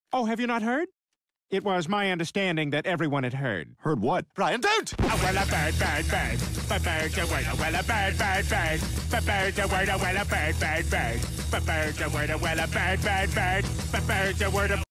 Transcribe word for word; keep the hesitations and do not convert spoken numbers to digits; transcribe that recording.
Oh, have you not heard? It was my understanding that everyone had heard. Heard what? Brian, don't! Oh, well, a bird, bird, bird. But bird's a word, oh, well, a bird, bird, bird. But bird's a word, oh, well, a bird, bird, bird. But bird's a word, oh, well, a bird, bird, bird. But bird's a word,